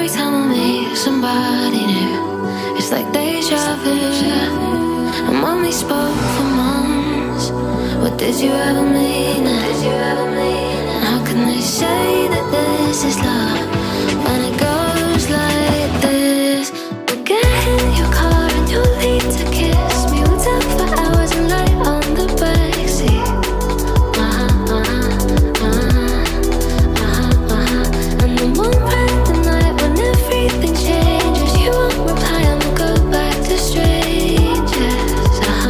time I meet somebody new, it's like deja vu. And when we spoke for months, what did you ever mean? How can they say that this is love?